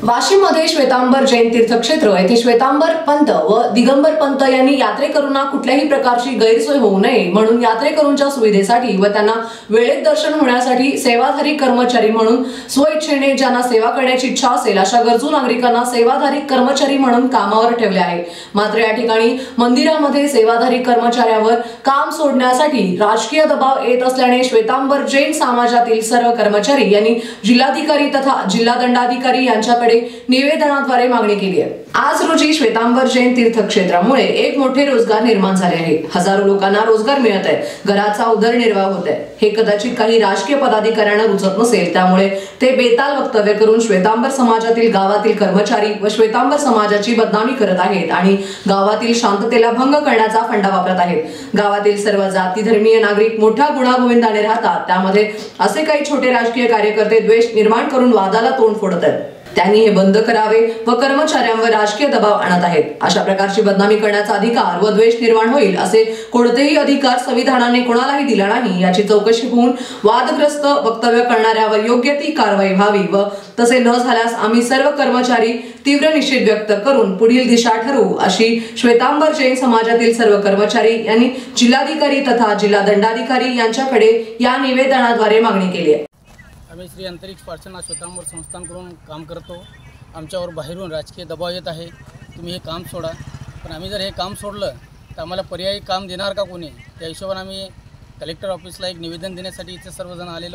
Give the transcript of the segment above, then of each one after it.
वाशीमध्ये श्वेतांबर जैन तीर्थक्षेत्र येथे श्वेतांबर पंत व दिगंबर पंत यांनी यात्रेकरूंना कुठल्याही प्रकारची गैरसोय होऊ नये म्हणून यात्रेकरूंच्या सुविधेसाठी व त्यांना वेळेत दर्शन होण्यासाठी सेवाधारी कर्मचारी म्हणून स्वइच्छेने ज्यांना सेवा करण्याची इच्छा असेल अशा गरजू नागरिकांना सेवाधारी कर्मचारी म्हणून कामावर ठेवले आहे। मात्र या ठिकाणी मंदिरामध्ये सेवाधारी कर्मचाऱ्यावर काम सोडण्यासाठी राजकीय दबाव येत असल्याने श्वेतांबर जैन समाजातील सर्व कर्मचारी यांनी जिल्हाधिकारी तथा जिल्हा दंडाधिकारी यांच्याकडे निवेदनाद्वारे मागणी केली आहे। आज रोजी श्वेतांबर जैन तीर्थक्षेत्रामुळे एक मोठे रोजगार निर्माण झाले आहे। हजारो लोकांना रोजगार मिळत आहे, घराचा उदरनिर्वाह होत आहे। हे कदाचित काही राजकीय पदाधिकाऱ्यांना रुचत नसेल, त्यामुळे ते बेताल वक्तव्य करून श्वेतांबर समाजातील गावातील कर्मचारी व श्वेतांबर समाजाची बदनामी करत आहेत आणि गावातील शांततेला भंग करण्याचा फंडा वापरत आहेत। गावातील सर्व जाती धर्मीय नागरिक मोठ्या गुणागोविंदाने राहतात, त्यामध्ये असे काही छोटे राजकीय कार्यकर्ते द्वेष निर्माण करून वादाला तोंड फोडत आहेत। त्यांनी हे बंद करावे व कर्मचाऱ्यांवर राजकीय दबाव आणत आहेत। अशा प्रकारची बदनामी करण्याचा अधिकार व द्वेष निर्माण होईल असे कोणतेही अधिकार संविधानाने कोणालाही दिला नाही। याची चौकशी होऊन वादग्रस्त वक्तव्य करणाऱ्यावर योग्य ती कारवाई व्हावी व तसे न झाल्यास आम्ही सर्व कर्मचारी तीव्र निषेध व्यक्त करून पुढील दिशा ठरवू अशी श्वेतांबर जैन समाजातील सर्व कर्मचारी यांनी जिल्हाधिकारी तथा जिल्हा दंडाधिकारी यांच्याकडे या निवेदनाद्वारे मागणी केली आहे। आम्ही श्री अंतरिक्ष प्रार्थना श्वेतांबर संस्थांकडून काम करतो। आमच्यावर बाहेरून राजकीय दबाव येत आहे, तुम्ही हे काम सोडा। पण आम्ही जर हे काम सोडलं तर आम्हाला पर्यायी काम देणार का कोणी? त्या हिशोबाने आम्ही कलेक्टर ऑफिसला एक निवेदन देण्यासाठी इथे सर्वजण आलेलो।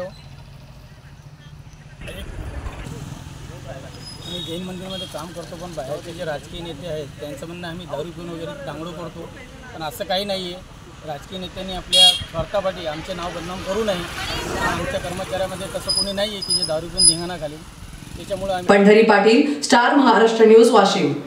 आम्ही जैन मंदिरमध्ये काम करतो, पण बाहेरचे जे राजकीय नेते आहेत त्यांचं म्हणणं आम्ही दारू पिऊन वगैरे दांगडू करतो, पण असं काही नाही आहे। राजकीय नेत्यांनी आपल्या स्वार्थासाठी आमचे नाव बदनाम करू नये। आमच्या कर्मचाऱ्यामध्ये तसं कोणी नाही आहे की जे दारू पिऊन धिंगाणा घालेल। त्याच्यामुळे पंढरी पाटील, स्टार महाराष्ट्र न्यूज, वाशिम।